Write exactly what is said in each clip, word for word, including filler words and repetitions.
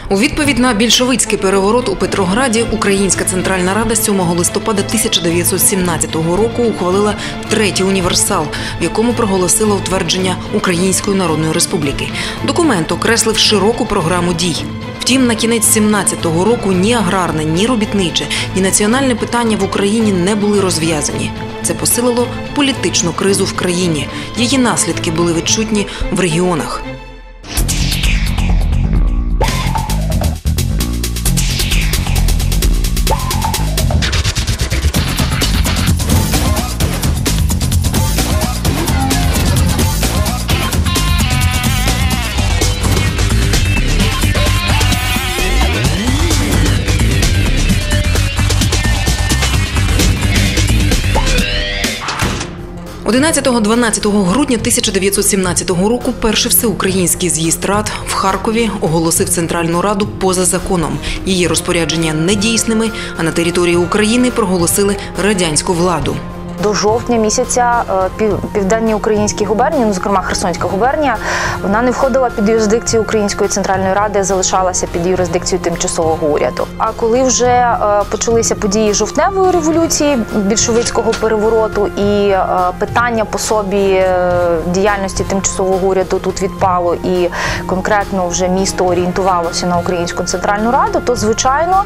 У відповідь на більшовицький переворот у Петрограді Українська Центральна Рада сьомого листопада тисяча дев'ятсот сімнадцятого року ухвалила третій універсал, в якому проголосила утвердження Української Народної Республіки. Документ окреслив широку програму дій. Втім, на кінець сімнадцятого року ні аграрне, ні робітниче, ні національне питання в Україні не були розв'язані. Це посилило політичну кризу в країні. Її наслідки були відчутні в регіонах. одинадцятого-дванадцятого грудня тисяча дев'ятсот сімнадцятого року перший всеукраїнський з'їзд рад в Харкові оголосив Центральну Раду поза законом. Її розпорядження недійсними, а на території України проголосили радянську владу. До жовтня місяця південні українські губернії, ну, зокрема Херсонська губернія, вона не входила під юрисдикцію Української Центральної Ради, залишалася під юрисдикцією тимчасового уряду. А коли вже почалися події жовтневої революції, більшовицького перевороту, і питання по собі діяльності тимчасового уряду тут відпало, і конкретно вже місто орієнтувалося на Українську Центральну Раду, то, звичайно,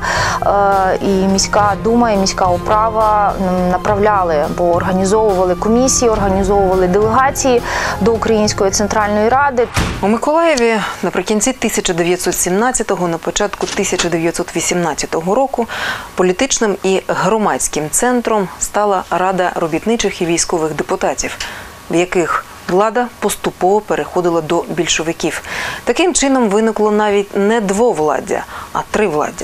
і міська дума, і міська управа направляли, бо організовували комісії, організовували делегації до Української Центральної Ради. У Миколаєві наприкінці тисяча дев'ятсот сімнадцятого, на початку тисяча дев'ятсот вісімнадцятого року політичним і громадським центром стала Рада робітничих і військових депутатів, в яких влада поступово переходила до більшовиків. Таким чином виникло навіть не двовладдя, а тривладдя.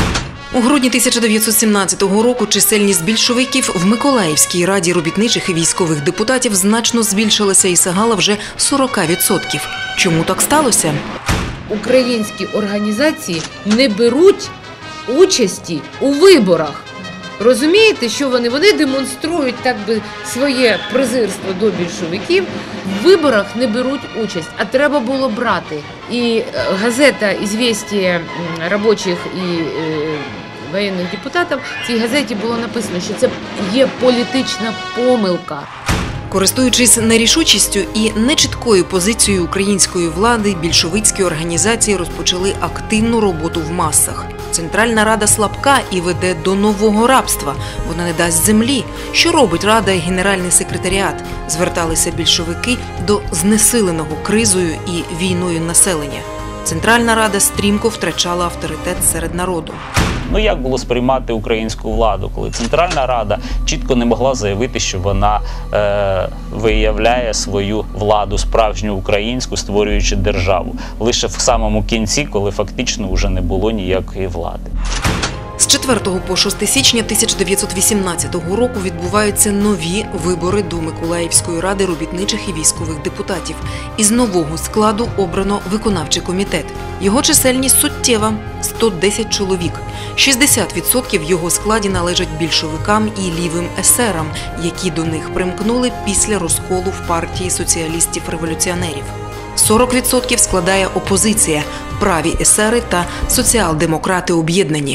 У грудні тисяча дев'ятсот сімнадцятого року чисельність більшовиків в Миколаївській раді робітничих і військових депутатів значно збільшилася і сягала вже сорок відсотків. Чому так сталося? Українські організації не беруть участі у виборах. Розумієте, що вони? Вони демонструють так би своє презирство до більшовиків, в виборах не беруть участь, а треба було брати. І газета «Ізвєстія робочих і воєнних депутатів», в цій газеті було написано, що це є політична помилка. Користуючись нерішучістю і нечіткою позицією української влади, більшовицькі організації розпочали активну роботу в масах. Центральна Рада слабка і веде до нового рабства. Вона не дасть землі. Що робить Рада і Генеральний секретаріат? Зверталися більшовики до знесиленого кризою і війною населення. Центральна Рада стрімко втрачала авторитет серед народу. Ну, як було сприймати українську владу, коли Центральна Рада чітко не могла заявити, що вона е, виявляє свою владу, справжню українську, створюючи державу. Лише в самому кінці, коли фактично вже не було ніякої влади. З четвертого по шосте січня тисяча дев'ятсот вісімнадцятого року відбуваються нові вибори до Миколаївської ради робітничих і військових депутатів. Із нового складу обрано виконавчий комітет. Його чисельність суттєва – сто десять чоловік. шістдесят відсотків в його складі належать більшовикам і лівим есерам, які до них примкнули після розколу в партії соціалістів-революціонерів. сорок відсотків складає опозиція – праві есери та соціал-демократи об'єднані.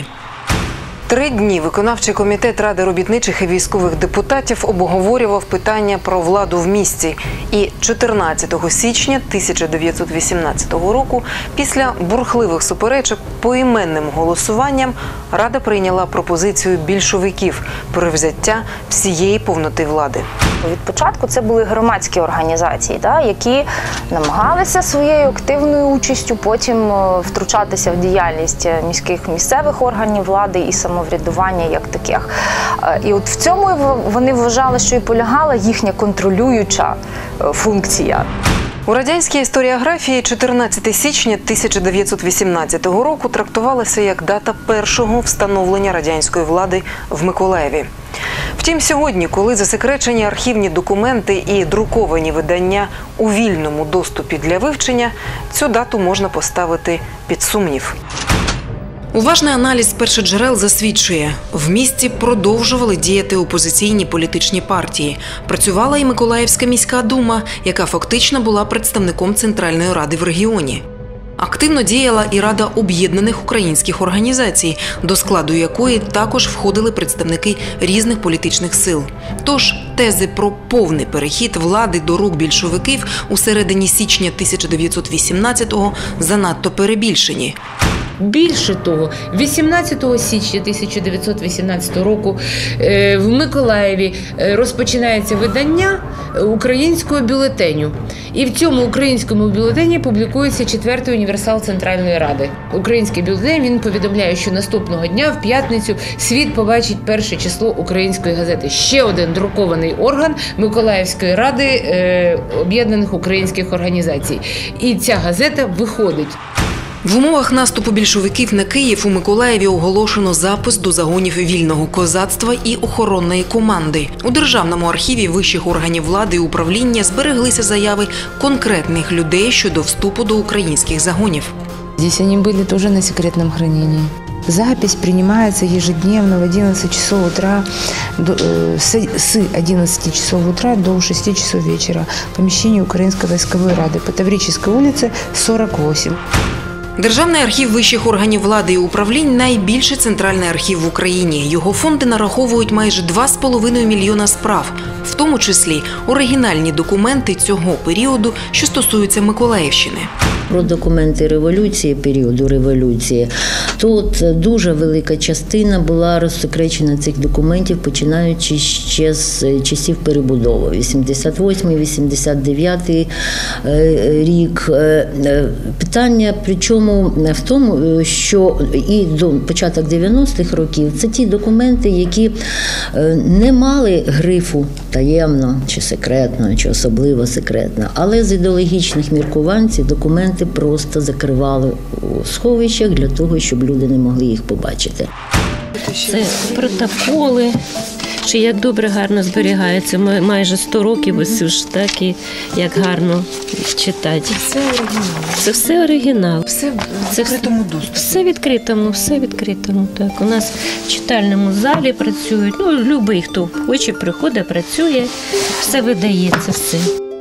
Три дні виконавчий комітет Ради робітничих і військових депутатів обговорював питання про владу в місті. І чотирнадцятого січня тисяча дев'ятсот вісімнадцятого року після бурхливих суперечок поіменним голосуванням Рада прийняла пропозицію більшовиків про взяття всієї повноти влади. Від початку це були громадські організації, да, які намагалися своєю активною участю потім втручатися в діяльність міських місцевих органів влади і самоврядування як таких. І от в цьому вони вважали, що і полягала їхня контролююча функція. У радянській історіографії чотирнадцяте січня тисяча дев'ятсот вісімнадцятого року трактувалося як дата першого встановлення радянської влади в Миколаєві. Втім, сьогодні, коли засекречені архівні документи і друковані видання у вільному доступі для вивчення, цю дату можна поставити під сумнів. Уважний аналіз першоджерел засвідчує, в місті продовжували діяти опозиційні політичні партії. Працювала і Миколаївська міська дума, яка фактично була представником Центральної Ради в регіоні. Активно діяла і Рада об'єднаних українських організацій, до складу якої також входили представники різних політичних сил. Тож тези про повний перехід влади до рук більшовиків у середині січня тисяча дев'ятсот вісімнадцятого занадто перебільшені. Більше того, вісімнадцятого січня тисяча дев'ятсот вісімнадцятого року в Миколаєві розпочинається видання українського бюлетеню. І в цьому українському бюлетені публікується четвертий універсал Центральної Ради. Український бюлетень, він повідомляє, що наступного дня, в п'ятницю, світ побачить перше число української газети. Ще один друкований орган Миколаївської ради е, об'єднаних українських організацій. І ця газета виходить. В умовах наступу більшовиків на Київ у Миколаєві оголошено запис до загонів вільного козацтва і охоронної команди. У Державному архіві вищих органів влади і управління збереглися заяви конкретних людей щодо вступу до українських загонів. Здесь они были тоже на секретном хранении. Запись принимается ежедневно в одиннадцать часов утра, с одиннадцати часов утра до шести часов вечера в помещении Украинской войсковой рады по Таврической улице, сорок восемь. Державний архів вищих органів влади і управлінь – найбільший центральний архів в Україні. Його фонди нараховують майже два з половиною мільйона справ, в тому числі оригінальні документи цього періоду, що стосуються Миколаївщини. Про документи революції, періоду революції, тут дуже велика частина була розсекречена цих документів, починаючи ще з часів перебудови. вісімдесят восьмий - вісімдесят дев'ятий рік. Питання, причому в тому, що і до початок дев'яностих років, це ті документи, які не мали грифу таємно, чи секретно, чи особливо секретно, але з ідеологічних міркувань ці документи просто закривали у сховищах для того, щоб люди не могли їх побачити. Це протоколи, що як добре, гарно зберігається. Майже сто років ось ж так і як гарно читати. Все оригінал. Це все оригінал. Все в відкритому доступі. Все відкритому, все відкритому. Так. У нас в читальному залі працюють, ну, любий, хто хоче, приходить, працює, все видається, все.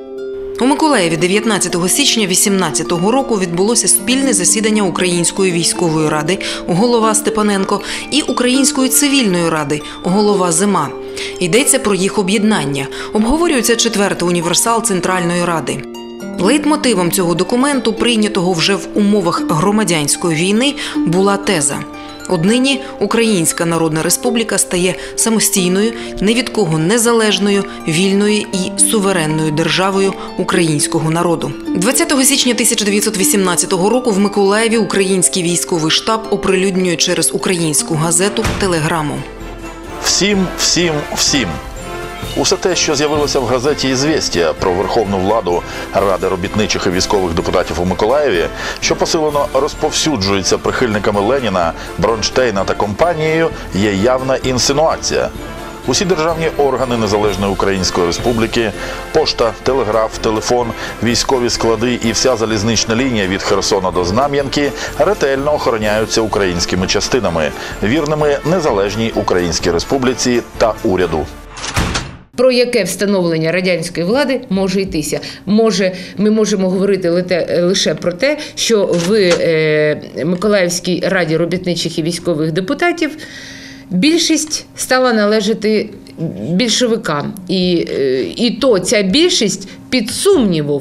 У Миколаєві дев'ятнадцятого січня вісімнадцятого року відбулося спільне засідання Української військової ради, голова Степаненко, і Української цивільної ради, голова Зима. Йдеться про їх об'єднання. Обговорюється четвертий універсал Центральної ради. Лейтмотивом цього документу, прийнятого вже в умовах громадянської війни, була теза: однині Українська Народна Республіка стає самостійною, ні від кого незалежною, вільною і суверенною державою українського народу. двадцятого січня тисяча дев'ятсот вісімнадцятого року в Миколаєві український військовий штаб оприлюднює через українську газету телеграму. Всім, всім, всім. Усе те, що з'явилося в газеті «Ізвєстія» про верховну владу Ради робітничих і військових депутатів у Миколаєві, що посилено розповсюджується прихильниками Леніна, Бронштейна та компанією, є явна інсинуація. Усі державні органи Незалежної Української Республіки, пошта, телеграф, телефон, військові склади і вся залізнична лінія від Херсона до Знам'янки ретельно охороняються українськими частинами, вірними Незалежній Українській Республіці та уряду. Про яке встановлення радянської влади може йтися? Може, ми можемо говорити лише про те, що в Миколаївській раді робітничих і військових депутатів більшість стала належати більшовикам. І, і то ця більшість під сумнівом,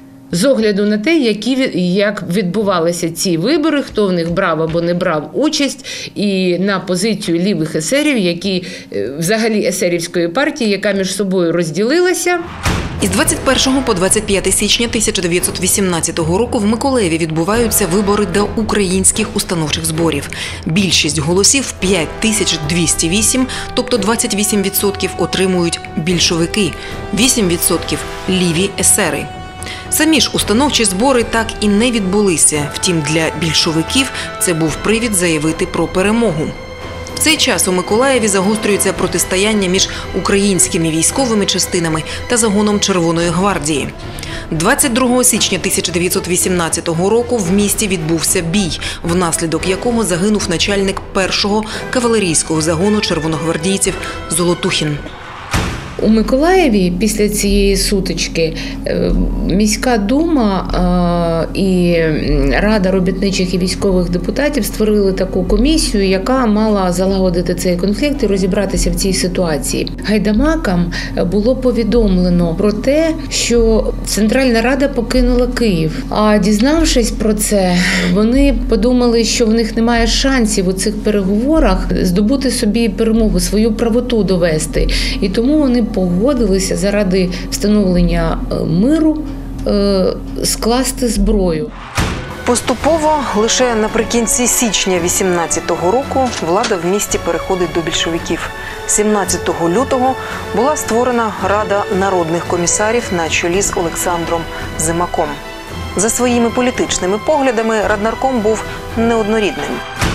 з огляду на те, які, як відбувалися ці вибори, хто в них брав або не брав участь, і на позицію лівих есерів, які взагалі есерівської партії, яка між собою розділилася. Із двадцять першого по двадцять п'яте січня тисяча дев'ятсот вісімнадцятого року в Миколаєві відбуваються вибори до українських установчих зборів. Більшість голосів – п'ять тисяч двісті вісім, тобто двадцять вісім відсотків отримують більшовики, вісім відсотків – ліві есери. Самі ж установчі збори так і не відбулися. Втім, для більшовиків це був привід заявити про перемогу. В цей час у Миколаєві загострюється протистояння між українськими військовими частинами та загоном Червоної гвардії. двадцять другого січня тисяча дев'ятсот вісімнадцятого року в місті відбувся бій, внаслідок якого загинув начальник першого кавалерійського загону червоногвардійців Золотухін. У Миколаєві після цієї сутички міська дума і Рада робітничих і військових депутатів створили таку комісію, яка мала залагодити цей конфлікт і розібратися в цій ситуації. Гайдамакам було повідомлено про те, що Центральна Рада покинула Київ. А дізнавшись про це, вони подумали, що в них немає шансів у цих переговорах здобути собі перемогу, свою правоту довести. І тому вони погодилися заради встановлення миру скласти зброю. Поступово, лише наприкінці січня вісімнадцятого року, влада в місті переходить до більшовиків. сімнадцятого лютого була створена Рада народних комісарів на чолі з Олександром Зимаком. За своїми політичними поглядами Раднарком був неоднорідним.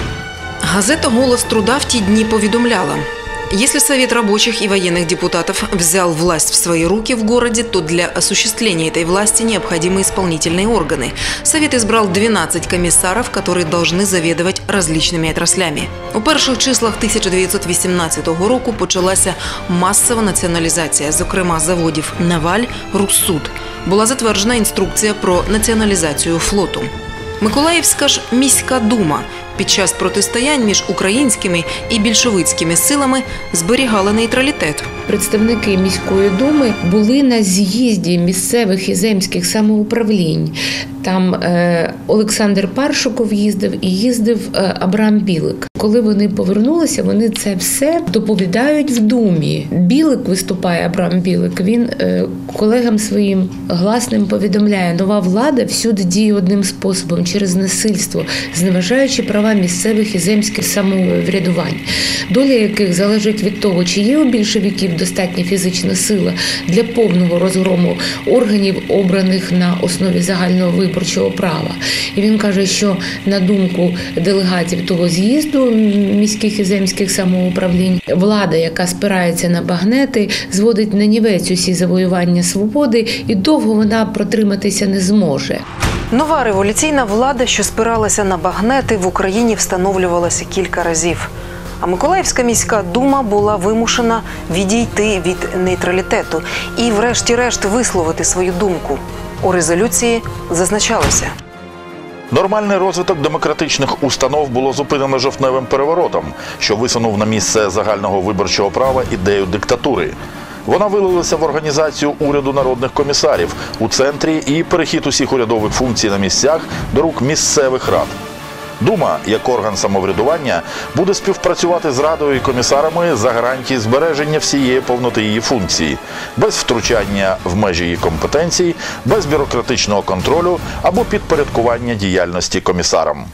Газета «Голос труда» в ті дни повідомляла: если Совет рабочих и военных депутатов взял власть в свои руки в городе, то для осуществления этой власти необходимы исполнительные органы. Совет избрал двенадцать комиссаров, которые должны заведовать различными отраслями. У перших числах тисяча дев'ятсот вісімнадцятого року почалася масова націоналізація, зокрема заводів «Наваль», «Руссуд». Була затверджена інструкція про націоналізацію флоту. Миколаївська ж міська дума під час протистоянь між українськими і більшовицькими силами зберігала нейтралітет. Представники міської думи були на з'їзді місцевих і земських самоуправлінь. Там е, Олександр Паршуков їздив і їздив е, Абрам Білик. Коли вони повернулися, вони це все доповідають в думі. Білик виступає, Абрам Білик, він е, колегам своїм гласним повідомляє: нова влада всюди діє одним способом – через насильство, зневажаючи права місцевих і земських самоврядувань, доля яких залежить від того, чи є у більшовиків достатня фізична сила для повного розгрому органів, обраних на основі загального виборчого права. І він каже, що на думку делегатів того з'їзду міських і земських самоуправлінь, влада, яка спирається на багнети, зводить на нівець усі завоювання свободи, і довго вона протриматися не зможе. Нова революційна влада, що спиралася на багнети, в Україні встановлювалася кілька разів. А Миколаївська міська дума була вимушена відійти від нейтралітету і врешті-решт висловити свою думку. У резолюції зазначалося: нормальний розвиток демократичних установ було зупинено жовтневим переворотом, що висунув на місце загального виборчого права ідею диктатури. Вона вилилася в організацію уряду народних комісарів у центрі і перехід усіх урядових функцій на місцях до рук місцевих рад. Дума, як орган самоврядування, буде співпрацювати з Радою і комісарами за гарантії збереження всієї повноти її функції, без втручання в межі її компетенцій, без бюрократичного контролю або підпорядкування діяльності комісарам.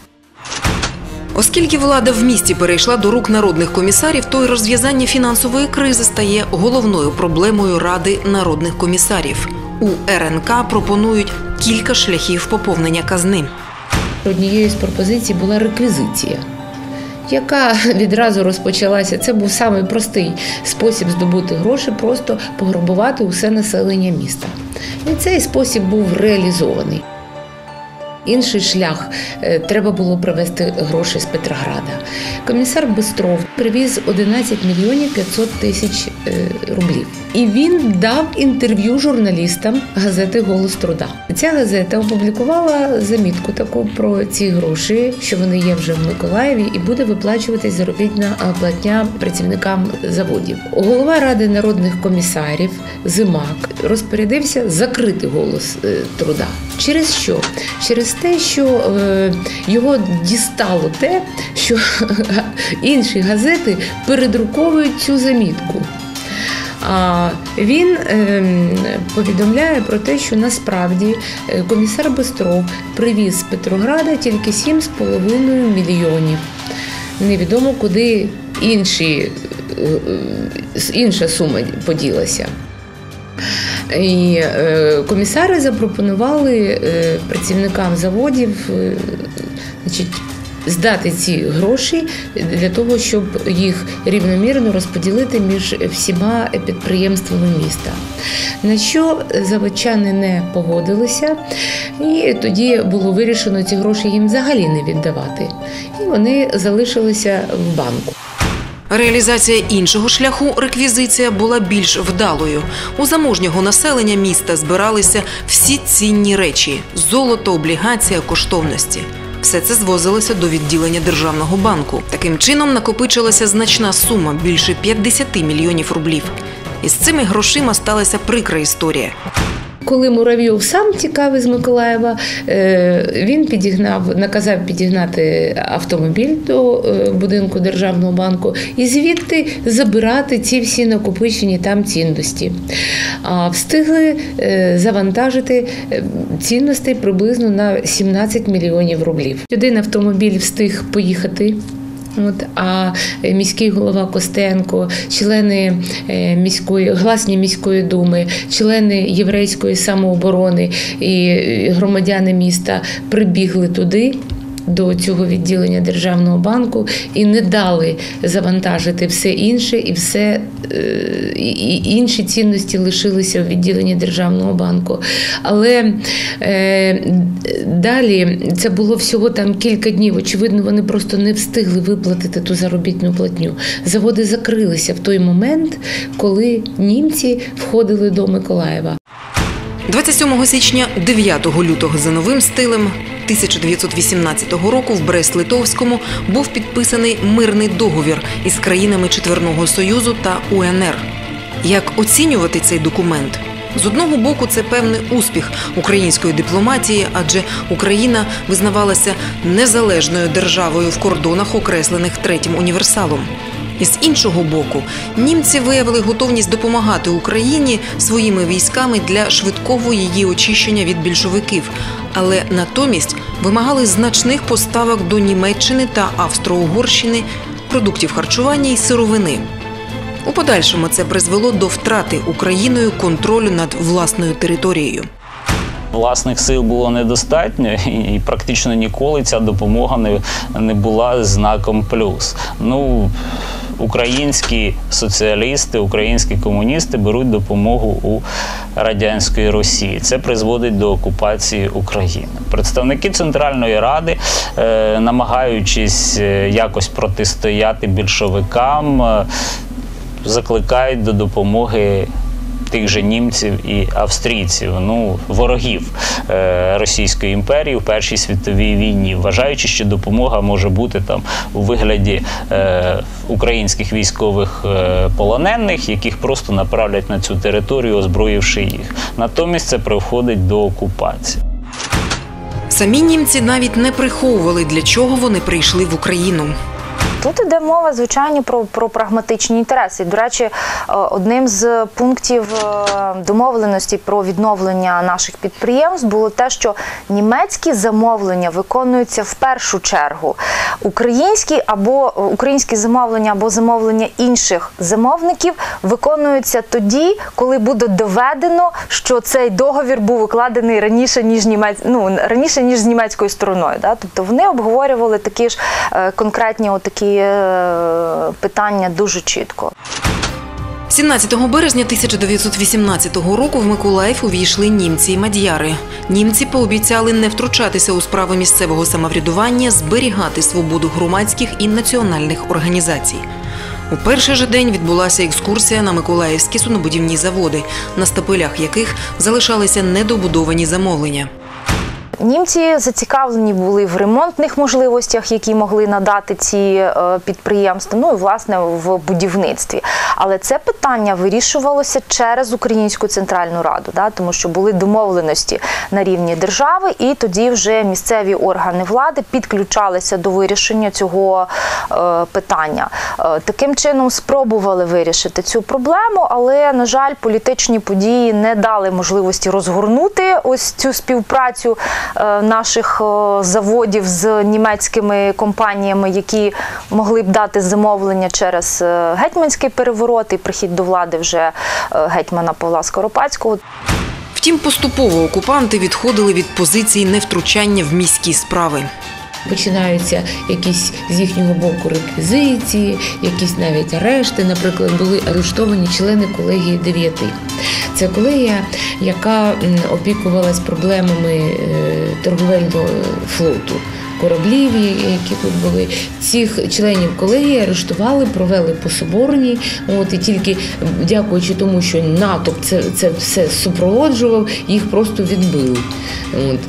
Оскільки влада в місті перейшла до рук народних комісарів, то й розв'язання фінансової кризи стає головною проблемою Ради народних комісарів. У ер ен ка пропонують кілька шляхів поповнення казни. Однією з пропозицій була реквізиція, яка відразу розпочалася. Це був самий простий спосіб здобути гроші, просто пограбувати усе населення міста. І цей спосіб був реалізований. Інший шлях – треба було привезти гроші з Петрограда. Комісар Бистров привіз одинадцять мільйонів п'ятсот тисяч рублів. І він дав інтерв'ю журналістам газети «Голос труда». Ця газета опублікувала замітку таку про ці гроші, що вони є вже в Миколаєві, і буде виплачуватись заробітна платня працівникам заводів. Голова Ради народних комісарів Зимак розпорядився закрити «Голос труда». Через що? Через те, що е, його дістало те, що інші газети передруковують цю замітку. А він е, повідомляє про те, що насправді комісар Бистров привіз з Петрограда тільки сім з половиною мільйонів. Невідомо, куди інші, е, інша сума поділася. І е, комісари запропонували е, працівникам заводів е, значить, здати ці гроші для того, щоб їх рівномірно розподілити між всіма підприємствами міста. На що заводчани не погодилися, і тоді було вирішено ці гроші їм взагалі не віддавати. І вони залишилися в банку. Реалізація іншого шляху – реквізиція – була більш вдалою. У заможнього населення міста збиралися всі цінні речі – золото, облігація, коштовності. Все це звозилося до відділення Державного банку. Таким чином накопичилася значна сума – більше п'ятдесят мільйонів рублів. Із цими грошима сталася прикра історія. Коли Муравйов сам тікав із Миколаєва, він підігнав, наказав підігнати автомобіль до будинку Державного банку і звідти забирати ці всі накопичені там цінності. А встигли завантажити цінностей приблизно на сімнадцять мільйонів рублів. Один автомобіль встиг поїхати. От, а міський голова Костенко, члени міської, гласні міської думи, члени єврейської самооборони і громадяни міста прибігли туди, до цього відділення Державного банку, і не дали завантажити все інше, і все і інші цінності лишилися в відділенні Державного банку. Але е, далі це було всього там кілька днів. Очевидно, вони просто не встигли виплатити ту заробітну платню. Заводи закрилися в той момент, коли німці входили до Миколаєва. двадцять сьомого січня – дев'ятого лютого за новим стилем тисяча дев'ятсот вісімнадцятого року в Брест-Литовському був підписаний мирний договір із країнами Четверного Союзу та У Ен Ер. Як оцінювати цей документ? З одного боку, це певний успіх української дипломатії, адже Україна визнавалася незалежною державою в кордонах, окреслених Третім універсалом. І з іншого боку, німці виявили готовність допомагати Україні своїми військами для швидкого її очищення від більшовиків, але натомість вимагали значних поставок до Німеччини та Австро-Угорщини продуктів харчування і сировини. У подальшому це призвело до втрати Україною контролю над власною територією. Власних сил було недостатньо, і практично ніколи ця допомога не, не була знаком плюс. Ну, українські соціалісти, українські комуністи беруть допомогу у радянської Росії. Це призводить до окупації України. Представники Центральної Ради, е, намагаючись якось протистояти більшовикам, е, закликають до допомоги тих же німців і австрійців, ну, ворогів е, Російської імперії в Першій світовій війні, вважаючи, що допомога може бути там у вигляді е, українських військових е, полонених, яких просто направлять на цю територію, озброївши їх. Натомість це приходить до окупації. Самі німці навіть не приховували, для чого вони прийшли в Україну. Тут йде мова, звичайно, про, про прагматичні інтереси. До речі, одним з пунктів домовленості про відновлення наших підприємств було те, що німецькі замовлення виконуються в першу чергу. Українські або українські замовлення або замовлення інших замовників виконуються тоді, коли буде доведено, що цей договір був укладений раніше, ніж німець, ну, раніше, ніж з німецькою стороною. Да? Тобто вони обговорювали такі ж конкретні отакі питання дуже чітко. сімнадцятого березня тисяча дев'ятсот вісімнадцятого року в Миколаїв увійшли німці і мадяри. Німці пообіцяли не втручатися у справи місцевого самоврядування, зберігати свободу громадських і національних організацій. У перший же день відбулася екскурсія на миколаївські суднобудівні заводи, на стапелях яких залишалися недобудовані замовлення. Німці зацікавлені були в ремонтних можливостях, які могли надати ці підприємства, ну і, власне, в будівництві. Але це питання вирішувалося через Українську Центральну Раду, да, тому що були домовленості на рівні держави, і тоді вже місцеві органи влади підключалися до вирішення цього е, питання. Е, таким чином спробували вирішити цю проблему, але, на жаль, політичні події не дали можливості розгорнути ось цю співпрацю наших заводів з німецькими компаніями, які могли б дати замовлення через гетьманський переворот і прихід до влади вже гетьмана Павла Скоропадського. Втім, поступово окупанти відходили від позиції невтручання в міські справи. Починаються якісь з їхнього боку реквізиції, якісь навіть арешти. Наприклад, були арештовані члени колегії дев'яти. Це колегія, яка опікувалась проблемами торговельного флоту кораблів, які тут були. Цих членів колегії арештували, провели по Соборній. От, і тільки дякуючи тому, що НАТО це, це все супроводжував, їх просто відбили. От.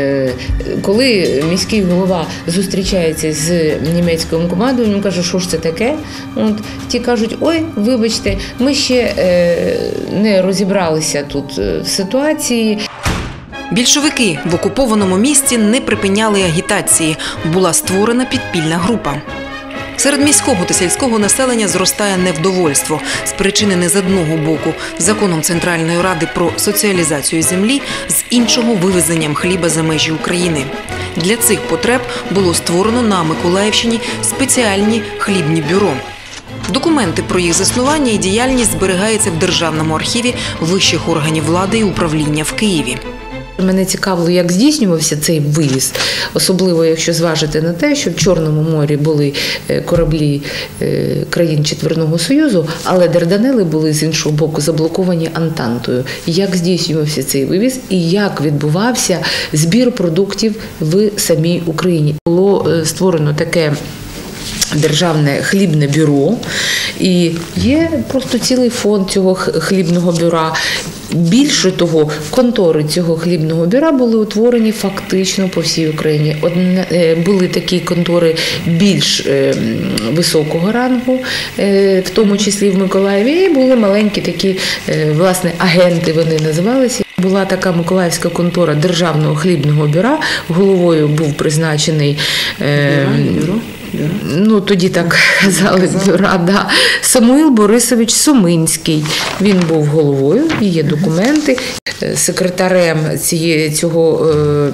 Коли міський голова зустрічається з німецьким командуванням, каже, що ж це таке? От, ті кажуть, ой, вибачте, ми ще не розібралися тут в ситуації. Більшовики в окупованому місті не припиняли агітації. Була створена підпільна група. Серед міського та сільського населення зростає невдовольство, спричинене з одного боку законом Центральної Ради про соціалізацію землі, з іншого – вивезенням хліба за межі України. Для цих потреб було створено на Миколаївщині спеціальні хлібні бюро. Документи про їх заснування і діяльність зберігаються в Державному архіві вищих органів влади і управління в Києві. Мене цікавило, як здійснювався цей вивіз, особливо якщо зважити на те, що в Чорному морі були кораблі країн Четвірного Союзу, але Дарданели були з іншого боку заблоковані Антантою. Як здійснювався цей вивіз і як відбувався збір продуктів в самій Україні. Було створено таке Державне хлібне бюро, і є просто цілий фонд цього хлібного бюро. Більше того, контори цього хлібного бюро були утворені фактично по всій Україні. Були такі контори більш високого рангу, в тому числі в Миколаєві, і були маленькі такі, власне, агенти вони називалися. Була така миколаївська контора Державного хлібного бюро, головою був призначений бюро. Ну, тоді так казали, бюро, да. Самуїл Борисович Суминський. Він був головою, і є документи. Секретарем цієї, цього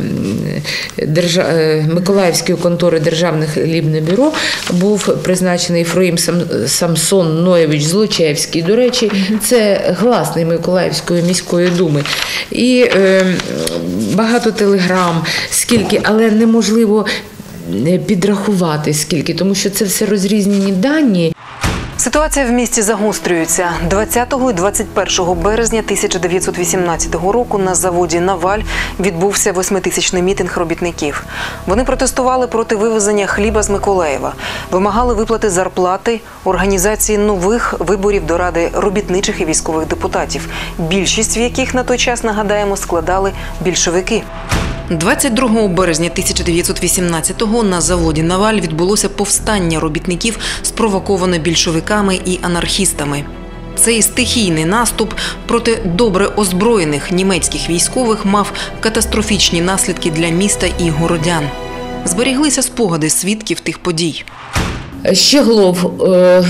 е, держа, е, Миколаївської контори Державне хлібне бюро був призначений Ефраїм Сам, Самсон Ноєвич Злочевський. До речі, це гласний Миколаївської міської думи. І е, багато телеграм, скільки, але неможливо підрахувати скільки, тому що це все розрізнені дані. Ситуація в місті загострюється. двадцятого і двадцять першого березня тисяча дев'ятсот вісімнадцятого року на заводі «Наваль» відбувся восьмитисячний мітинг робітників. Вони протестували проти вивезення хліба з Миколаєва, вимагали виплати зарплати, організації нових виборів до Ради робітничих і військових депутатів, більшість в яких на той час, нагадаємо, складали більшовики. двадцять другого березня тисяча дев'ятсот вісімнадцятого на заводі «Наваль» відбулося повстання робітників, спровоковане більшовиками і анархістами. Цей стихійний наступ проти добре озброєних німецьких військових мав катастрофічні наслідки для міста і городян. Зберіглися спогади свідків тих подій. Щеглов е,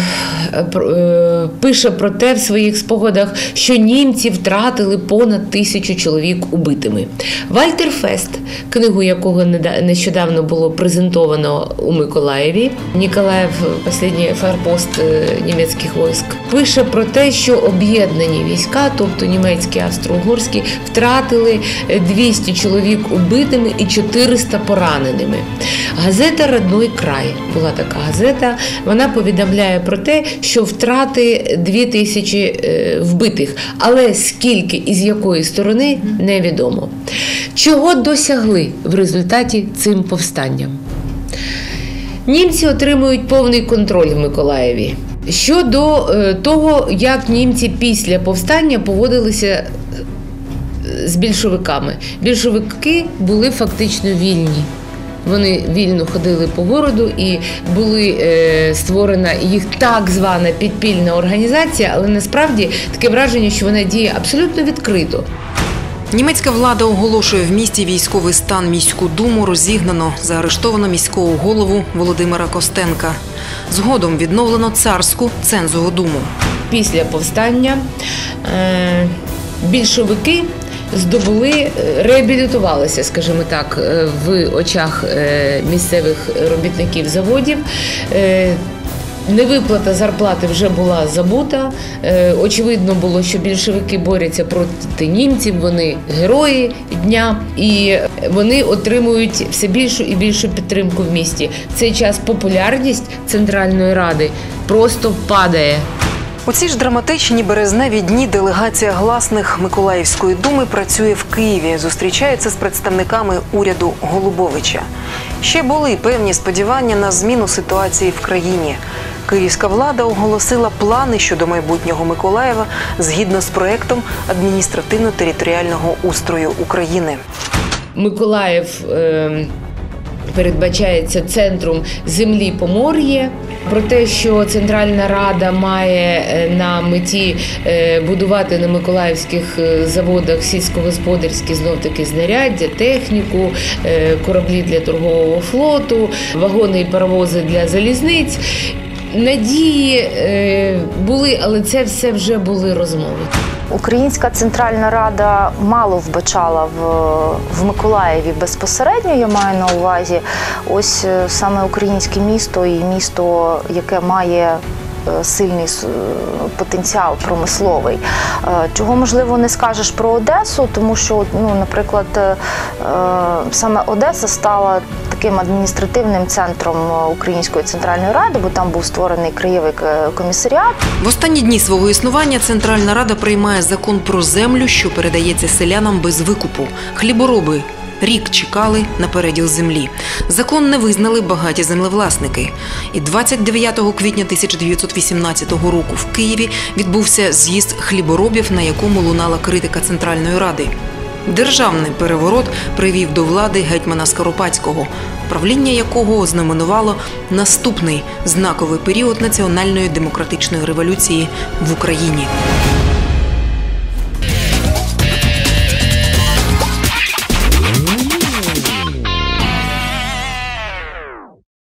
е, пише про те в своїх спогадах, що німці втратили понад тисячу чоловік убитими. Вальтер Фест, книгу якого нещодавно було презентовано у Миколаєві, Ніколаїв – останній форпост німецьких військ, пише про те, що об'єднані війська, тобто німецькі, австро-угорські, втратили двісті чоловік убитими і чотириста пораненими. Газета «Родной край» була така газета. Вона повідомляє про те, що втрати дві тисячі вбитих, але скільки і з якої сторони – невідомо. Чого досягли в результаті цим повстанням? Німці отримують повний контроль в Миколаєві. Щодо того, як німці після повстання поводилися з більшовиками. Більшовики були фактично вільні. Вони вільно ходили по городу і були е, створена їх так звана підпільна організація, але насправді таке враження, що вона діє абсолютно відкрито. Німецька влада оголошує в місті військовий стан, міську думу розігнано, заарештовано міського голову Володимира Костенка. Згодом відновлено царську цензову думу. Після повстання е, більшовики здобули, реабілітувалися, скажімо так, в очах місцевих робітників заводів. Невиплата зарплати вже була забута. Очевидно було, що більшовики борються проти німців, вони герої дня, і вони отримують все більшу і більшу підтримку в місті. В цей час популярність Центральної Ради просто падає. У ці ж драматичні березневі дні делегація гласних Миколаївської думи працює в Києві, зустрічається з представниками уряду Голубовича. Ще були певні сподівання на зміну ситуації в країні. Київська влада оголосила плани щодо майбутнього Миколаєва згідно з проектом адміністративно-територіального устрою України. Миколаїв е, передбачається центром землі Помор'я. Про те, що Центральна Рада має на меті будувати на миколаївських заводах сільськогосподарські знов-таки знаряддя, техніку, кораблі для торгового флоту, вагони і паровози для залізниць. Надії були, але це все вже були розмови. Українська Центральна Рада мало вбачала в, в Миколаєві безпосередньо, я маю на увазі, ось саме українське місто і місто, яке має сильний потенціал промисловий. Чого, можливо, не скажеш про Одесу, тому що, ну, наприклад, саме Одеса стала таким адміністративним центром Української Центральної Ради, бо там був створений краєвий комісаріат. В останні дні свого існування Центральна Рада приймає закон про землю, що передається селянам без викупу. Хлібороби рік чекали на переділ землі. Закон не визнали багаті землевласники. І двадцять дев'ятого квітня тисяча дев'ятсот вісімнадцятого року в Києві відбувся з'їзд хліборобів, на якому лунала критика Центральної Ради. Державний переворот привів до влади гетьмана Скоропадського, правління якого ознаменувало наступний знаковий період національної демократичної революції в Україні.